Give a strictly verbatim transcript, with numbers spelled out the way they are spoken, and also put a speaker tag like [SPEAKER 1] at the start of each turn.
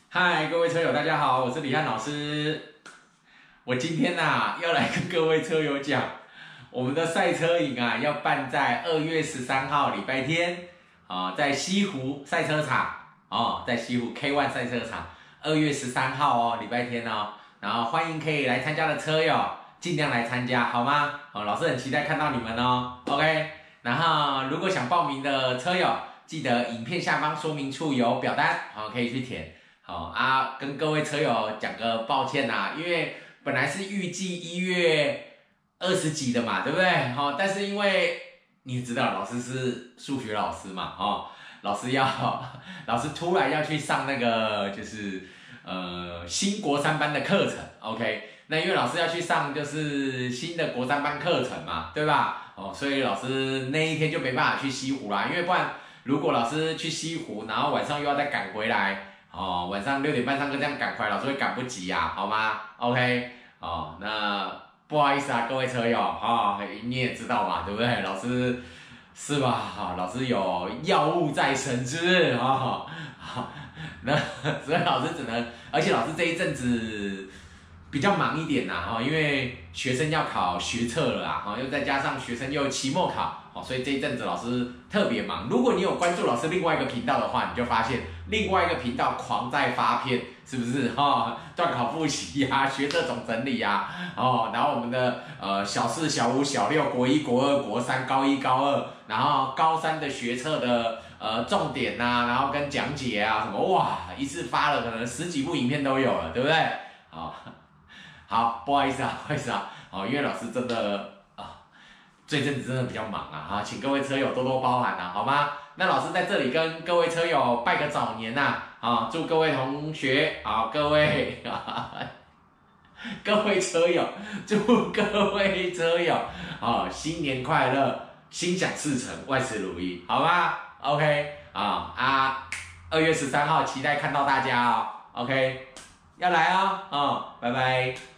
[SPEAKER 1] 嗨，各位车友，大家好，我是李汉老师。我今天呐、啊、要来跟各位车友讲，我们的赛车营啊要办在二月十三号礼拜天啊，在西湖赛车场哦，在西湖 K 一 赛车场，二月十三号哦，礼拜天哦。然后欢迎可以来参加的车友，尽量来参加好吗？哦，老师很期待看到你们哦。OK， 然后如果想报名的车友，记得影片下方说明处有表单，好、哦、可以去填。好、哦、啊，跟各位车友讲个抱歉呐、啊，因为本来是预计一月二十几的嘛，对不对？好、哦，但是因为你知道老师是数学老师嘛，哦，老师要老师突然要去上那个就是呃新国三班的课程 ，OK， 那因为老师要去上就是新的国三班课程嘛，对吧？哦，所以老师那一天就没办法去西湖啦，因为不然如果老师去西湖，然后晚上又要再赶回来。哦，晚上六点半上课这样赶快，老师会赶不及啊，好吗 ？OK， 哦，那不好意思啊，各位车友，哈、哦，你也知道嘛，对不对？老师是吧？哈、哦，老师有药物在身，是不是？哈、哦，好，那所以老师只能，而且老师这一阵子比较忙一点呐，哈，因为学生要考学测了啦，哈，又再加上学生又期末考，哦，所以这一阵子老师特别忙。如果你有关注老师另外一个频道的话，你就发现另外一个频道狂在发片，是不是？哈，段考复习呀、啊，学测总整理呀、啊，哦，然后我们的呃小四、小五、小六、国一、国二、国三、高一、高二，然后高三的学测的呃重点呐、啊，然后跟讲解啊什么，哇，一次发了可能十几部影片都有了，对不对？好。好，不好意思啊，不好意思啊，哦，因为老师真的啊，这阵子真的比较忙啊，哈，请各位车友多多包涵啊，好吗？那老师在这里跟各位车友拜个早年呐、啊，啊，祝各位同学啊，各位啊，各位车友，祝各位车友啊，新年快乐，心想事成，万事如意，好吗 ？OK， 啊啊，二月十三号期待看到大家哦 ，OK， 要来哦，哦，拜拜。